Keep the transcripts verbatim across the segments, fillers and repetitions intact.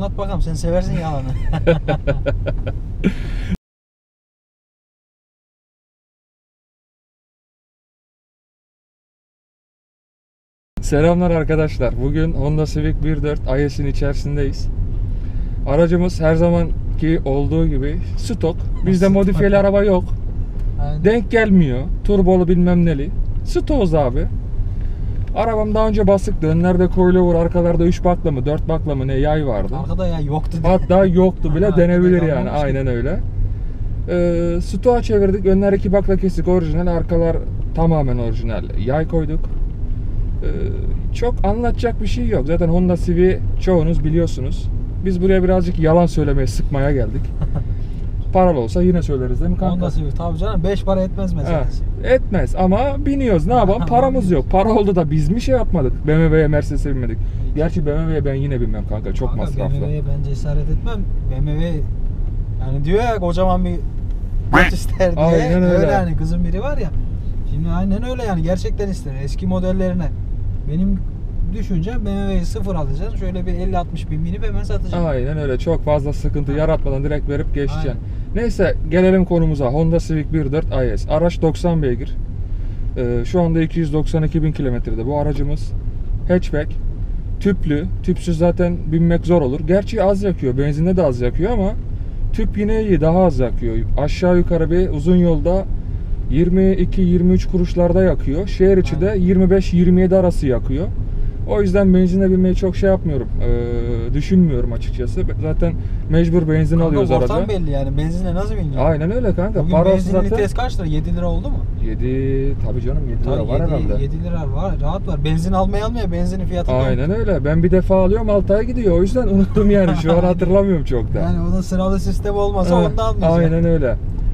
Anlat bakalım, sen seversin yalanı. Selamlar arkadaşlar. Bugün Honda Civic bir nokta dört i s'in içerisindeyiz. Aracımız her zamanki olduğu gibi stok. Bizde modifiyeli araba yok. Aynen. Denk gelmiyor. Turbolu bilmem neli. Stokuz abi. Arabam daha önce basıktı. Önlerde coilover, arkalarda üç bakla mı dört bakla mı ne yay vardı. Arkada ya yoktu. Hatta yoktu bile, Aha, denebilir yani. kalmamış ki. Aynen öyle. Ee, stoğa çevirdik. Önler iki bakla kesik orijinal. Arkalar tamamen orijinal. Yay koyduk. Ee, çok anlatacak bir şey yok. Zaten Honda Civic'i çoğunuz biliyorsunuz. Biz buraya birazcık yalan söylemeye, sıkmaya geldik. Paralı olsa yine söyleriz değil mi kanka? Honda Civic tabii canım, beş para etmez mesela. Ha, etmez ama biniyoruz, ne yapalım, paramız yok. Para oldu da biz mi şey yapmadık? B M W'ye, Mercedes'e binmedik. Gerçi B M W'ye ben yine binmem kanka, çok Kanka, masraflı. B M W'ye ben cesaret etmem. B M W yani diyor ya, kocaman bir göt ister diye. Aynen öyle. Öyle yani, kızın biri var ya. Şimdi aynen öyle yani, gerçekten ister. Eski modellerine. Benim düşüncem B M W'yi sıfır alacaksın. Şöyle bir elli altmış bin binip hemen satacaksın. Aynen öyle, çok fazla sıkıntı yaratmadan direkt verip geçeceksin. Aynen. Neyse, gelelim konumuza. Honda Civic bir nokta dört i s. Araç doksan beygir. Ee, şu anda iki yüz doksan iki bin kilometrede bu aracımız. Hatchback. Tüplü. Tüpsüz zaten binmek zor olur. Gerçi az yakıyor. Benzinde de az yakıyor ama tüp yine iyi. Daha az yakıyor. Aşağı yukarı bir uzun yolda yirmi iki yirmi üç kuruşlarda yakıyor. Şehir içi de yirmi beş yirmi yedi arası yakıyor. O yüzden benzinle binmeyi çok şey yapmıyorum. Ee, düşünmüyorum açıkçası. Zaten mecbur benzin kanka, alıyoruz araca. ortam belli yani. Benzinle nasıl bineceksin? Aynen öyle kanka. Bugün Parası benzin zaten litresi kaç lira? yedi lira oldu mu? yedi tabii canım, yedi lira Tabii var yedi, herhalde. yedi lira var. Rahat var. Benzin almaya almaya benzinin fiyatı. Aynen öyle. Ben bir defa alıyorum, altı ay gidiyor. O yüzden unuttum yani. Şu an hatırlamıyorum çok da. Yani onun sıralı sistemi olmasa Evet, onu da almayacak. aynen öyle.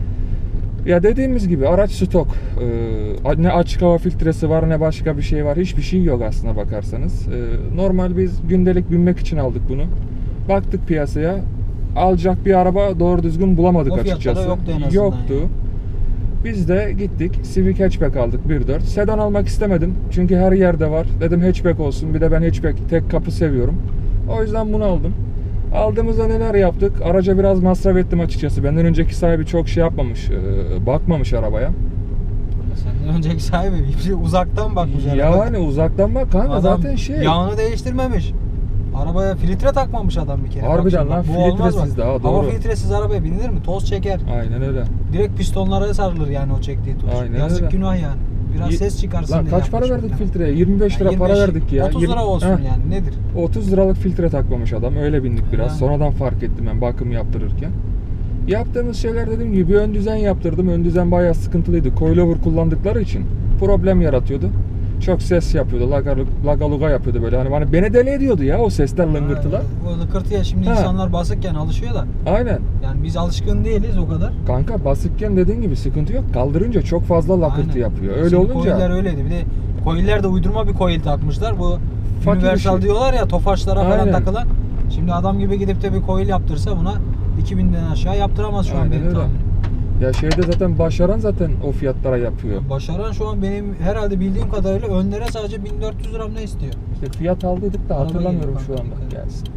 Ya dediğimiz gibi araç stok. Ee, ne açık hava filtresi var ne başka bir şey var. Hiçbir şey yok aslına bakarsanız. Ee, normal biz gündelik binmek için aldık bunu. Baktık piyasaya. Alacak bir araba doğru düzgün bulamadık o açıkçası. Yoktu en azından. Yoktu. Yani. Biz de gittik Civic hatchback aldık bir nokta dört. Sedan almak istemedim. Çünkü her yerde var. Dedim hatchback olsun. Bir de ben hatchback tek kapı seviyorum. O yüzden bunu aldım. Aldığımızda neler yaptık? Araca biraz masraf ettim açıkçası. Benden önceki sahibi çok şey yapmamış, bakmamış arabaya. Senden önceki sahibi bir şey uzaktan bakmış. Ya hani uzaktan bak kanka, adam zaten şey. yağını değiştirmemiş. Arabaya filtre takmamış adam bir kere. Harbiden lan, filtresiz daha doğru. Hava filtresiz arabaya binilir mi? Toz çeker. Aynen öyle. Direkt pistonlara sarılır yani o çektiği toz. Aynen Yazık öyle. günah yani. Biraz Y- ses çıkarsın Lan diye kaç para yapmış verdik bunu. filtreye? yirmi beş lira Yani para yirmi beş, verdik ya. otuz lira olsun Heh. yani, nedir? otuz liralık filtre takmamış adam. Öyle bindik biraz. Yani. Sonradan fark ettim ben bakım yaptırırken. Yaptığımız şeyler dediğim gibi bir ön düzen yaptırdım. Ön düzen bayağı sıkıntılıydı. Coilover kullandıkları için problem yaratıyordu. Çok ses yapıyordu. Lagaluga yapıyordu böyle. Hani bana beni deli ediyordu ya o sesler, lıngırtılar. O lıkırtıya şimdi Ha. insanlar basıkken alışıyor da. Aynen. Yani biz alışkın değiliz o kadar. Kanka basıkken dediğin gibi sıkıntı yok. Kaldırınca çok fazla lakırtı Aynen. yapıyor. Öyle Şimdi olunca. Coil'ler öyleydi. Bir de coil'ler de uydurma bir coil takmışlar. Bu Fakir universal işi. diyorlar ya, tofaşlara falan Aynen. takılan. Şimdi adam gibi gidip de bir coil yaptırsa buna iki binden aşağı yaptıramaz şu an Aynen benim öyle. tahminim. Ya şeyde zaten başaran zaten o fiyatlara yapıyor. Başaran şu an benim herhalde bildiğim kadarıyla önlere sadece bin dört yüz lira ne istiyor? İşte fiyat aldıydık da Araba hatırlamıyorum geliyor şu anda. kanka. Gelsin.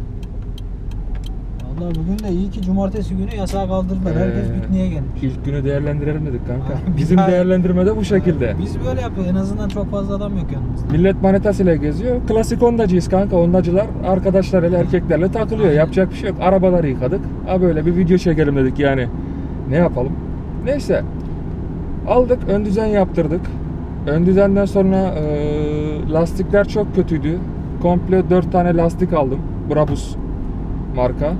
Vallahi bugün de iyi ki cumartesi günü yasağı kaldırdılar. Herkes Ee, pikniğe gelmiş. İlk günü değerlendirelim dedik kanka. Aynen. Bizim Aynen. değerlendirme de bu şekilde. Biz böyle yapıyoruz. En azından çok fazla adam yok yanımızda. Millet manitasıyla geziyor. Klasik Hondacıyız kanka. Hondacılar arkadaşlarıyla, erkeklerle takılıyor. Aynen. Yapacak bir şey yok. Arabaları yıkadık. Ha böyle bir video çekelim dedik yani. Ne yapalım? Neyse. Aldık. Ön düzen yaptırdık. Ön düzenden sonra e, lastikler çok kötüydü. Komple dört tane lastik aldım. Brabus marka.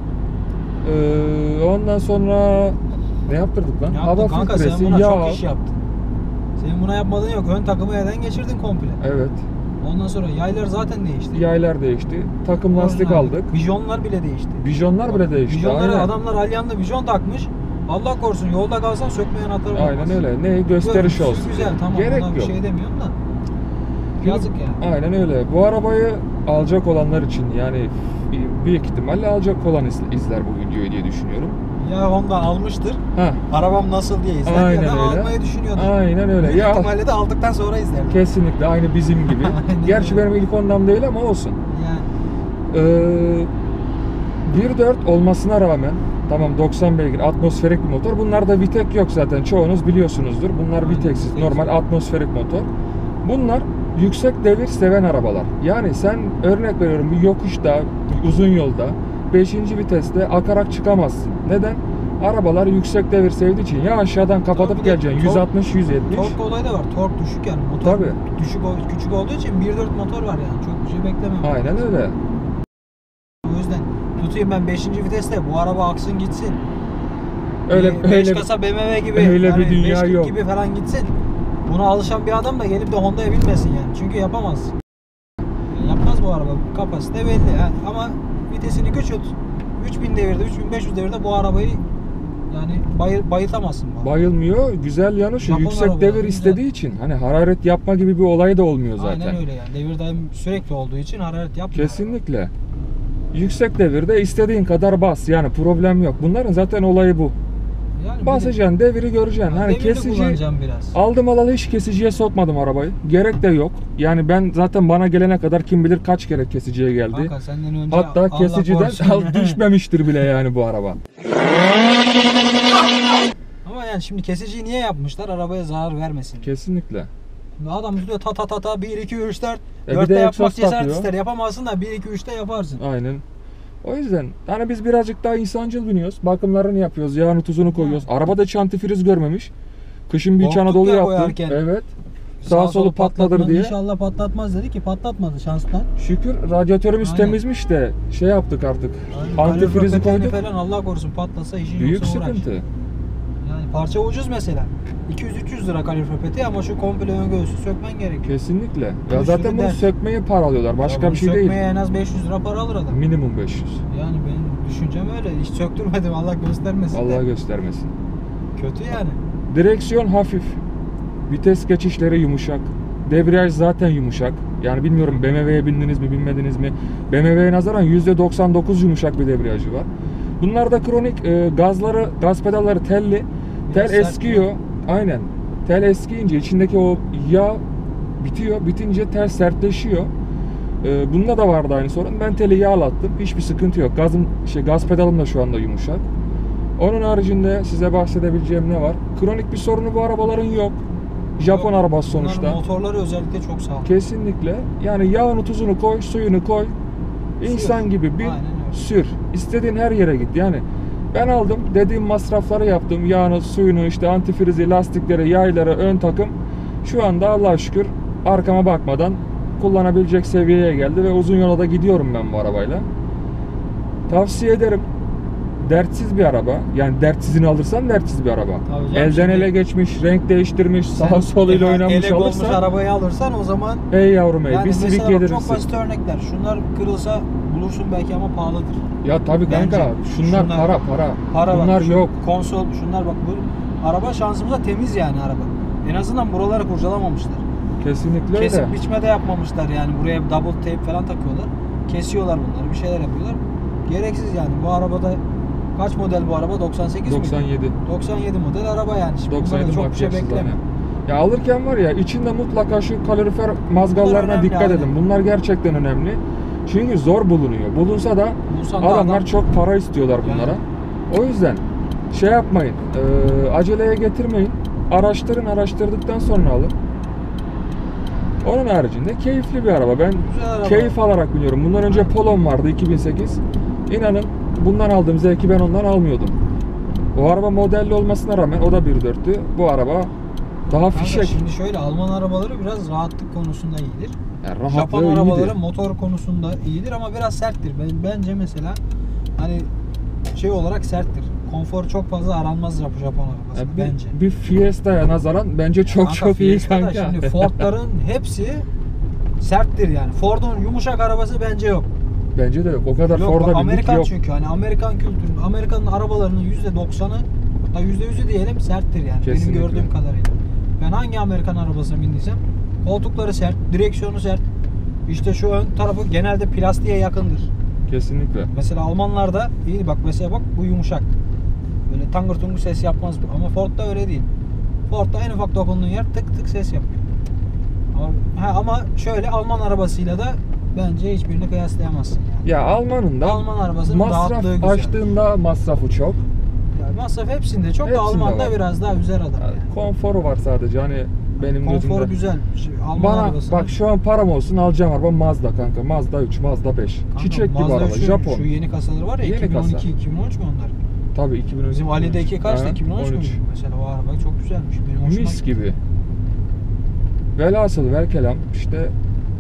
E, ondan sonra ne yaptırdık lan? Ne Hava yaptın kanka, filtresi, sen buna yağ. çok iş yaptın. Senin buna yapmadığın yok. Ön takımı yerden geçirdin komple. Evet. Ondan sonra yaylar zaten değişti. Yaylar değişti. Takım lastik Orijinal. aldık. Vijonlar bile değişti. Vijonlar bile değişti. Vijonlara Aynen. adamlar alyanlı vizyon takmış. Allah korusun yolda kalsan sökmeyen anahtarı olmaz. Aynen öyle. Ne gösteriş Görüntüsü olsun. güzel, tamam, Gerek ona yok. bir şey demiyorum da. Yazık yani. Aynen öyle. Bu arabayı alacak olanlar için yani büyük ihtimalle alacak olan iz- izler bu videoyu diye düşünüyorum. Ya Honda almıştır. Ha. Arabam nasıl diye izler Aynen ya da öyle. almayı düşünüyordur. Aynen öyle. Büyük Ya ihtimalle de aldıktan sonra izler. kesinlikle aynı bizim gibi. Aynen Gerçi öyle. benim ilk Honda'm değil ama olsun. Yani Ee, bir dört olmasına rağmen tamam doksan beygir atmosferik bir motor. Bunlarda Vitek yok zaten. Çoğunuz biliyorsunuzdur. Bunlar Aynen, Viteksiz. Vitek. Normal atmosferik motor. Bunlar yüksek devir seven arabalar. Yani sen örnek veriyorum bir yokuşta, bir uzun yolda beşinci viteste akarak çıkamazsın. Neden? Arabalar yüksek devir sevdiği için ya aşağıdan kapatıp Tabii bir de geleceksin tork- yüz altmış yüz yetmiş. Tork olayı da var. Tork düşük yani. Motor Tabii. düşük ol- küçük olduğu için bir dört motor var yani. Çok bir şey beklemiyorum. Aynen öyle. O yüzden tutayım ben beşinci viteste bu araba aksın gitsin. Öyle beş öyle kasa B M W gibi. öyle bir yani dünya beş kırk yok. gibi falan gitsin. Buna alışan bir adam da gelip de Honda'ya binmesin yani. Çünkü yapamaz. Yani yapmaz bu araba. Kapasite belli. Yani ama vitesini küçült. üç bin devirde, üç bin beş yüz devirde bu arabayı yani bayı, bayıltamazsın. Bu bayılmıyor. Güzel yanı şu Japon yüksek arabaları devir güzel. istediği için hani hararet yapma gibi bir olay da olmuyor zaten. Aynen öyle yani. Devir daim sürekli olduğu için hararet yapmıyor. Kesinlikle. Yüksek devirde istediğin kadar bas. Yani problem yok. Bunların zaten olayı bu. Yani Basacaksın, deviri göreceksin. Hani devirli kesici kullanacağım biraz. aldım alalı hiç kesiciye sokmadım arabayı. Gerek de yok. Yani ben zaten bana gelene kadar kim bilir kaç kere kesiciye geldi. Kanka senden önce Hatta Allah kesiciden korusun. al düşmemiştir bile yani bu araba. Ama yani şimdi kesiciyi niye yapmışlar? Arabaya zarar vermesin. Kesinlikle. Şimdi adam tutuyor ta ta ta ta bir iki üç dört. E bir dörtte de yapmak egzoz cesaret takıyor. ister. Yapamazsın da bir iki üçte yaparsın. Aynen. O yüzden hani biz birazcık daha insancıl biniyoruz. Bakımlarını yapıyoruz. Yağını tuzunu koyuyoruz. Arabada hiç antifriz görmemiş. Kışın bir İç Korktuk Anadolu ya yaptım. koyarken. Evet. Sağ solu patladır patlatma- diye. İnşallah patlatmaz dedi ki patlatmadı şanstan. Şükür radyatörümüz Aynen. temizmiş de şey yaptık artık. Aynen. Antifrizi Kalorifer koyduk. falan Allah korusun patlasa işin Büyük yoksa uğraş. sıkıntı. Yani parça ucuz mesela. iki yüz üç yüz lira kalorifer peti ama şu komple ön göğsü sökmen gerekiyor. Kesinlikle. Ya Bir zaten sürü bunu dert. sökmeyi paralıyorlar. Başka Ya bir bunu şey değil. sökmeye en az beş yüz lira para alır adam. Minimum beş yüz. Yani benim düşüncem öyle. Hiç söktürmedim Allah göstermesin de. Allah göstermesin. Kötü yani. Direksiyon hafif. Vites geçişleri yumuşak. Debriyaj zaten yumuşak. Yani bilmiyorum B M W'ye bindiniz mi binmediniz mi? B M W'ye nazaran yüzde doksan dokuz yumuşak bir debriyajı var. Bunlarda kronik e, gazları, gaz pedalları telli. Tel Biraz sert eskiyor. mi? Aynen. Tel eskiyince içindeki o yağ bitiyor. Bitince tel sertleşiyor. E, bunda da vardı aynı sorun. Ben teli yağlattım. Hiçbir sıkıntı yok. Gazım, şey, gaz pedalım da şu anda yumuşak. Onun haricinde size bahsedebileceğim ne var? Kronik bir sorunu bu arabaların yok. Japon Yok, arabası bunların sonuçta. motorları özellikle çok sağlam. Kesinlikle. Yani yağını tuzunu koy, suyunu koy. İnsan Sür. gibi bin, Aynen öyle. sür. İstediğin her yere git. Yani ben aldım, dediğim masrafları yaptım. Yağını, suyunu, işte antifrizi, lastikleri, yayları, ön takım. Şu anda Allah'a şükür arkama bakmadan kullanabilecek seviyeye geldi ve uzun yola da gidiyorum ben bu arabayla. Tavsiye ederim. Dertsiz bir araba. Yani dertsizini alırsan dertsiz bir araba. Tabii canım, Elden şimdi- ele geçmiş, renk değiştirmiş, Sen sağ soluyla ele- oynamış elek olmuş alırsan. arabayı alırsan o zaman Ey yavrum ey, yani bir mesela Civic bak, yedirirsin. çok basit örnekler. Şunlar kırılsa bulursun belki ama pahalıdır. Ya tabii kanka, Bence şunlar, şunlar- para para. Para bak, Bunlar şu yok. Konsol şunlar bak bu araba şansımıza temiz yani araba. En azından buraları kurcalamamışlar. Kesinlikle öyle. Kesip biçme de yapmamışlar yani. Buraya double tape falan takıyorlar. Kesiyorlar bunları. Bir şeyler yapıyorlar. Gereksiz yani. Bu arabada kaç model bu araba? doksan sekiz mi? doksan yedi. doksan yedi model araba yani. Şimdi doksan yedi bundan da çok bir şey makyajsız bekleme. aynen. Ya alırken var ya içinde mutlaka şu kalorifer mazgallarına önemli, dikkat aynen. edin. Bunlar gerçekten önemli. Çünkü zor bulunuyor. Bulunsa da Bulsan da adamlar adam- çok para istiyorlar bunlara. O yüzden şey yapmayın. E, aceleye getirmeyin. Araştırın, araştırdıktan sonra alın. Onun haricinde keyifli bir araba. Ben Güzel araba. keyif alarak biniyorum. Bundan önce Aynen. Polo'm vardı iki bin sekiz. İnanın bundan aldığım zevki ben ondan almıyordum. O araba modelli olmasına rağmen o da bir dörttü. Bu araba daha Kanka fişek. şimdi şöyle Alman arabaları biraz rahatlık konusunda iyidir. Yani rahatlığı Japon iyiydi. arabaları motor konusunda iyidir ama biraz serttir. Ben, bence mesela hani şey olarak serttir. Konfor çok fazla aranmaz Japon arabası Yani bir, bence. bir Fiesta'ya nazaran bence çok Kanka, çok iyi Fiesta da kanka. Şimdi Ford'ların hepsi serttir yani. Ford'un yumuşak arabası bence yok. Bence de yok. O kadar Yok, Ford'a bindik Amerikan yok. çünkü hani Amerikan kültürü, Amerikan'ın arabalarının yüzde doksanı hatta yüzde yüzü diyelim serttir yani Kesinlikle. benim gördüğüm kadarıyla. Ben hangi Amerikan arabasına bindiysem koltukları sert, direksiyonu sert. İşte şu ön tarafı genelde plastiğe yakındır. Kesinlikle. Mesela Almanlarda iyi bak mesela bak bu yumuşak. Böyle tangır tungur ses yapmaz bu. Ama Ford'da öyle değil. Ford'da en ufak dokunduğun yer tık tık ses yapıyor. Ama, ha, ama şöyle Alman arabasıyla da bence hiçbirini kıyaslayamazsın yani. Ya Alman'ın da Alman arabasının rahatlığı masraf güzel. açtığında masrafı çok. Yani masraf hepsinde çok da Hepsinde Alman'da var. biraz daha üzer adam. Yani Yani. konforu var sadece hani benim Konfor gözümde. güzel. Şu Alman Bana arabasının- bak şu an param olsun alacağım araba Mazda kanka. Mazda üç, Mazda beş. Kanka, Çiçek gibi Mazda araba. üçün Japon. Şu yeni kasaları var ya Yeni iki bin on iki kasa. iki bin on üç mü onlar? Tabii iki bin on üç. Bizim Ali'deki kaçtı? Ha, iki bin on üç mü? on üç. Mesela o araba çok güzelmiş. Benim hoşuma Mis gitti. gibi. Velhasıl velkelam işte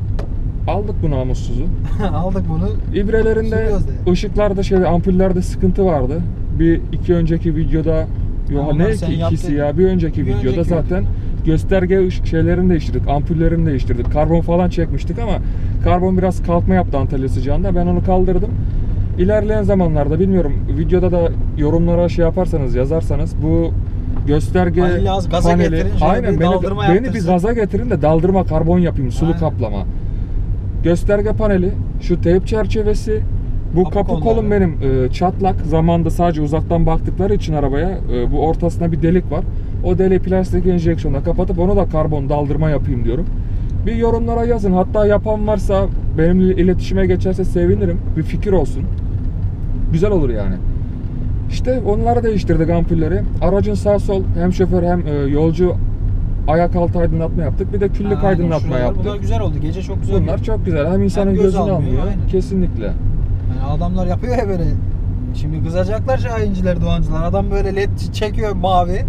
aldık bu namussuzu. Aldık bunu. İbrelerinde, Sürüyoruz da. ışıklarda şey, ampullerde sıkıntı vardı. Bir iki önceki videoda, yo Onlar ne sen ki ikisi yaptın. ya, bir önceki Bir videoda önceki zaten videoda. gösterge ış- şeylerini değiştirdik, ampullerini değiştirdik. Karbon falan çekmiştik ama karbon biraz kalkma yaptı Antalya sıcağında. Ben onu kaldırdım. İlerleyen zamanlarda bilmiyorum, videoda da yorumlara şey yaparsanız, yazarsanız bu gösterge Ali az gaza paneli, getirin, şöyle aynen bir beni, daldırma beni bir yaptırsın. gaza getirin de daldırma karbon yapayım, sulu Aynen. kaplama. Gösterge paneli, şu teyp çerçevesi, bu Kapı kapı, kolları. kolum benim e, çatlak. Zamanında sadece uzaktan baktıkları için arabaya e, bu ortasına bir delik var. O deliği plastik enjeksiyonla kapatıp onu da karbon daldırma yapayım diyorum. Bir yorumlara yazın. Hatta yapan varsa benimle iletişime geçerse sevinirim. Bir fikir olsun. Güzel olur yani. İşte onları değiştirdik ampulleri. Aracın sağ sol hem şoför hem e, yolcu ayak altı aydınlatma yaptık. Bir de küllük Ha, aynen, aydınlatma şuralar- yaptık. Bunlar güzel oldu. Gece çok güzel. Bunlar oldu. çok güzel. Hem insanın Hem göz gözünü almıyor, almıyor. aynen. Kesinlikle. Yani adamlar yapıyor ya böyle. Şimdi kızacaklar şahinciler, doğancılar. Adam böyle led çekiyor mavi.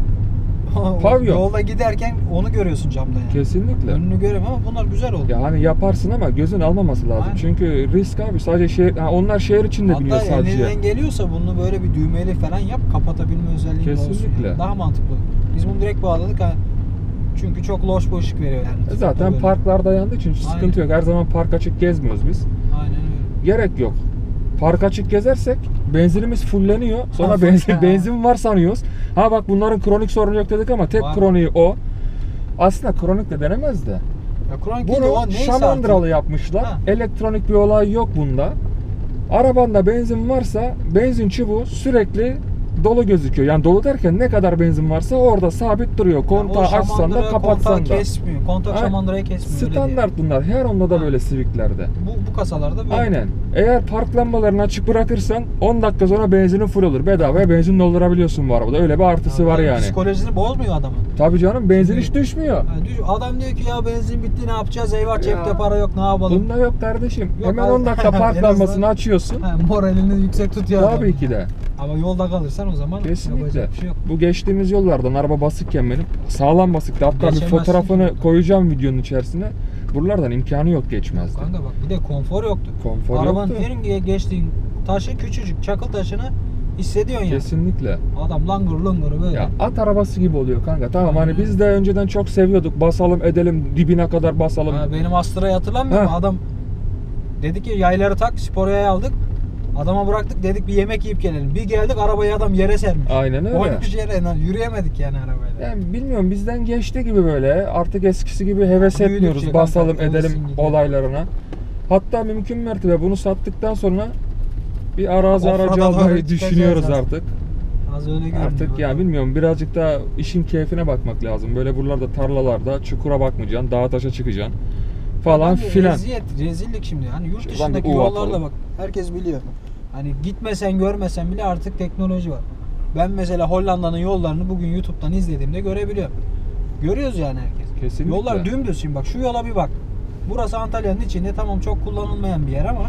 Pavyon. Yolda giderken onu görüyorsun camda yani. Kesinlikle. Önünü göremiyorum ama bunlar güzel oldu. Ya hani yaparsın ama gözün almaması lazım. Aynen. Çünkü risk abi. Sadece şehir, ha onlar şehir içinde biliyor Hatta sadece. elinden geliyorsa bunu böyle bir düğmeli falan yap, kapatabilme özelliği de olsun. Kesinlikle. Yani. Daha mantıklı. Biz bunu direkt bağladık ha. Çünkü çok loş bir ışık veriyor yani. E Zaten Böyle. parklarda yandığı için hiç Aynen. sıkıntı yok. Her zaman park açık gezmiyoruz biz. Aynen öyle. Gerek yok. Park açık gezersek benzinimiz fulleniyor. Sonra Ha, benzin ha. benzin var sanıyoruz. Ha bak bunların kronik sorunu yok dedik ama tek Var. kroniği o. Aslında kronik de denemez de. Ya Kur'an değil de o Bunu neyse şamandıralı artık. yapmışlar. Ha. Elektronik bir olay yok bunda. Arabanda benzin varsa benzin çubuğu sürekli dolu gözüküyor. Yani dolu derken ne kadar benzin varsa orada sabit duruyor. Yani Kontağı o açsan da şamandıra kapatsan kontağı da. kesmiyor. Kontak Aynen. şamandırayı kesmiyor. öyle Standart bunlar. Her onda da Ha. böyle Civic'lerde. Bu, bu kasalarda böyle. Aynen. Eğer park lambalarını açık bırakırsan on dakika sonra benzinin full olur. Bedavaya benzin doldurabiliyorsun bu arabada. Öyle bir artısı var yani. Psikolojisini bozmuyor adamın. Tabii canım benzin Şimdi- hiç düşmüyor. Yani düş- adam diyor ki ya benzin bitti ne yapacağız? Eyvah cepte Ya. para yok ne yapalım? Bunda yok kardeşim. Yok Hemen abi. on dakika park En lambasını azından- açıyorsun. Ha, moralini yüksek tutuyor adam. Tabii ki de. Ama yolda kalırsan o zaman Kesinlikle. yapacak bir şey yok. Bu geçtiğimiz yollardan araba basıkken benim sağlam basıktı. Hatta bir Geçemezsin fotoğrafını ki. koyacağım videonun içerisine. Buralardan imkanı yok geçmezdi. Kanka bak bir de konfor yoktu. Konfor Arabanın yoktu. en ge- geçtiğin taşı küçücük çakıl taşını hissediyorsun yani. Kesinlikle. Adam langır langır böyle. Ya at arabası gibi oluyor kanka. Tamam hani Aynen. biz de önceden çok seviyorduk. Basalım edelim dibine kadar basalım. Ha, benim Astra'yı hatırlamıyor musun? Ha. Adam dedi ki yayları tak spor yayı aldık. Adama bıraktık dedik bir yemek yiyip gelelim. Bir geldik arabayı adam yere sermiş. Aynen öyle. Koymuş yere lan, yürüyemedik yani arabayla. Yani bilmiyorum bizden geçti gibi böyle. Artık eskisi gibi heves Büyüdükçe etmiyoruz. kanka, Basalım hevesin edelim gidiyor. olaylarına. Hatta mümkün mertebe bunu sattıktan sonra bir arazi Offroad'a aracı doğru almayı çıkacağız düşünüyoruz artık. artık. Az öyle görünüyor. Artık ya bilmiyorum birazcık da işin keyfine bakmak lazım. Böyle buralarda tarlalarda çukura bakmayacaksın, dağa taşa çıkacaksın falan Bence filan. Eziyet, rezillik şimdi. Hani yurt Şuradan dışındaki bir U yollarda atalım. bak herkes biliyor. Hani gitmesen görmesen bile artık teknoloji var. Ben mesela Hollanda'nın yollarını bugün YouTube'dan izlediğimde görebiliyorum. Görüyoruz yani herkes. Kesinlikle. Yollar dümdüz şimdi bak şu yola bir bak. Burası Antalya'nın içinde tamam çok kullanılmayan bir yer ama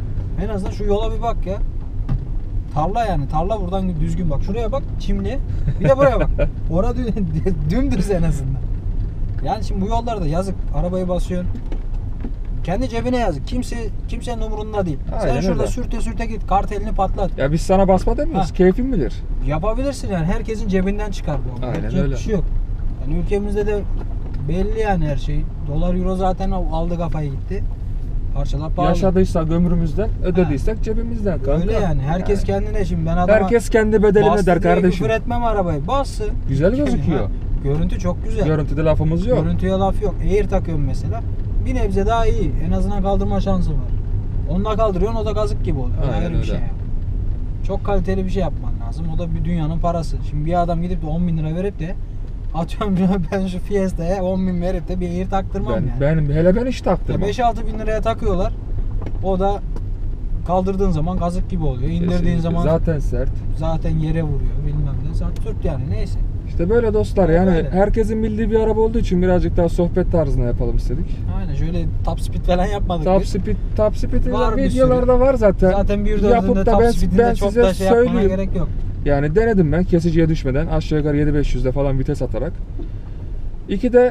en azından şu yola bir bak ya. Tarla yani. Tarla buradan düzgün bak. Şuraya bak çimli. Bir de buraya bak. Orada dümdüz en azından. Yani şimdi bu yollarda yazık. Arabayı basıyorsun. Kendi cebine yazık. Kimse kimsenin umurunda değil. Aynen Sen şurada öyle. sürte sürte git. Kartelini patlat. Ya biz sana basma demiyoruz. Ha. Keyfin bilir. Yapabilirsin yani. Herkesin cebinden çıkar bu. Aynen Yapacak öyle. bir şey yok. Yani ülkemizde de belli yani her şey. Dolar euro zaten aldı kafayı gitti. Parçalar pahalı. Yaşadıysa gömrümüzden, ödediysek cebimizden kanka. Öyle yani. Herkes Yani. kendine şimdi ben adama Herkes kendi bedelini bastı öder diye kardeşim. küfür etmem arabayı. Bassın. Güzel gözüküyor. Ha, görüntü çok güzel. Görüntüde lafımız yok. Görüntüye laf yok. Air takıyorum mesela. Bir nebze daha iyi. En azından kaldırma şansı var. Onunla kaldırıyorsun o da kazık gibi oluyor. O Aynen ayrı bir öyle. şey. Yani. Çok kaliteli bir şey yapman lazım. O da bir dünyanın parası. Şimdi bir adam gidip de on bin lira verip de Atıyorum ben şu Fiesta'ya on bin verip de bir Air taktırmam Ben, yani. benim hele ben hiç taktırmam. beş altı bin liraya takıyorlar. O da kaldırdığın zaman kazık gibi oluyor. İndirdiğin Kesinlikle. zaman Zaten sert. zaten yere vuruyor bilmem ne. Zaten Türk yani neyse. İşte böyle dostlar yani Böyle. herkesin bildiği bir araba olduğu için birazcık daha sohbet tarzında yapalım istedik. Aynen şöyle top speed falan yapmadık Top biz. speed, top speed Var bir videolarda var zaten. Zaten bir Yapıp dördünde da top ben, speed'inde ben çok size da şey yapmana söyleyeyim. gerek yok. Yani denedim ben kesiciye düşmeden aşağı yukarı yedi bin beş yüzde falan vites atarak. ikide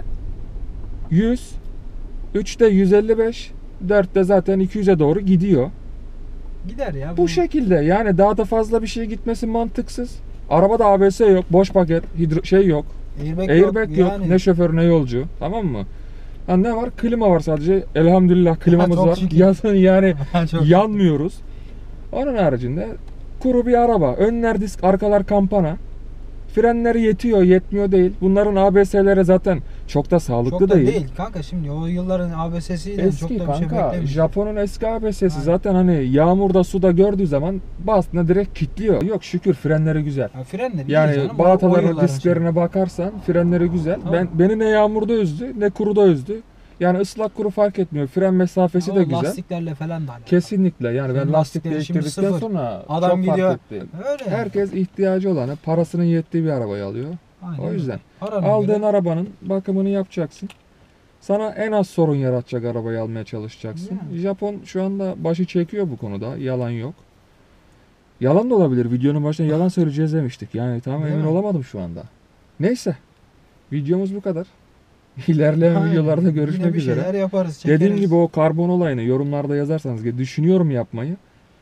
yüz, üçte yüz elli beş, dörtte zaten iki yüze doğru gidiyor. Gider ya. Bu şekilde yani daha da fazla bir şey gitmesi mantıksız. Arabada A B S yok, boş paket, hidro şey yok. Airbag, Airbag yok, yani. ne şoför ne yolcu. Tamam mı? Ha ne var? Klima var sadece. Elhamdülillah klimamız Çok var. şükür. Yazın yani Çok yanmıyoruz. Onun haricinde kuru bir araba. Önler disk, arkalar kampana. Frenleri yetiyor, yetmiyor değil. Bunların A B S'leri zaten çok da sağlıklı çok da değil. değil kanka şimdi o yılların A B S'siyle Eski çok da bir şey kanka. beklemiş. Japon'un eski A B S'si Aynen. zaten hani yağmurda suda gördüğü zaman bastığında direkt kilitliyor. Yok şükür frenleri güzel. Ya frenleri iyi Yani canım, o- o balatalarına, yılların disklerine şeyi. bakarsan frenleri güzel. Tamam. Ben beni ne yağmurda üzdü, ne kuruda üzdü. Yani ıslak kuru fark etmiyor. Fren mesafesi O de güzel. lastiklerle falan da alakalı. Kesinlikle. Yani Senin ben lastik lastiklerin şimdi değiştirdikten sıfır. sonra Adam çok gidiyor. fark etti. Öyle yani. Herkes ihtiyacı olanı, parasının yettiği bir arabayı alıyor. Aynen O öyle. yüzden Paranı aldığın göre- arabanın bakımını yapacaksın. Sana en az sorun yaratacak arabayı almaya çalışacaksın. Yani. Japon şu anda başı çekiyor bu konuda. Yalan yok. Yalan da olabilir. Videonun başında yalan söyleyeceğiz demiştik. Yani tam Değil emin mi? olamadım şu anda. Neyse. Videomuz bu kadar. İlerleyen Aynen. videolarda görüşmek Yine bir üzere. şeyler yaparız, çekeriz. Dediğim gibi o karbon olayını yorumlarda yazarsanız düşünüyorum yapmayı.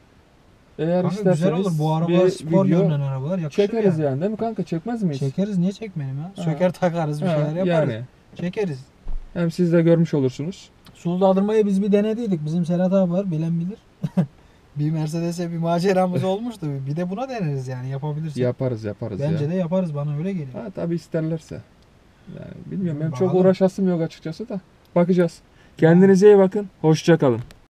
Eğer Kanka isterseniz güzel olur bu arabalar bir spor video görünen arabalar yakışır çekeriz yani. yani değil mi kanka? Çekmez miyiz? Çekeriz niye çekmeyelim ya? Ha. Söker takarız bir Ha, şeyler yaparız. yani Çekeriz. hem siz de görmüş olursunuz. Sulu daldırmayı biz bir denediydik. Bizim Serhat abi var bilen bilir. Bir Mercedes'e bir maceramız olmuştu. Bir de buna deneriz yani yapabilirsek. Yaparız yaparız Bence ya. de yaparız bana öyle geliyor. Ha tabii isterlerse. Yani bilmiyorum benim Bakalım. çok uğraşasım yok açıkçası da. Bakacağız. Kendinize iyi bakın. Hoşça kalın.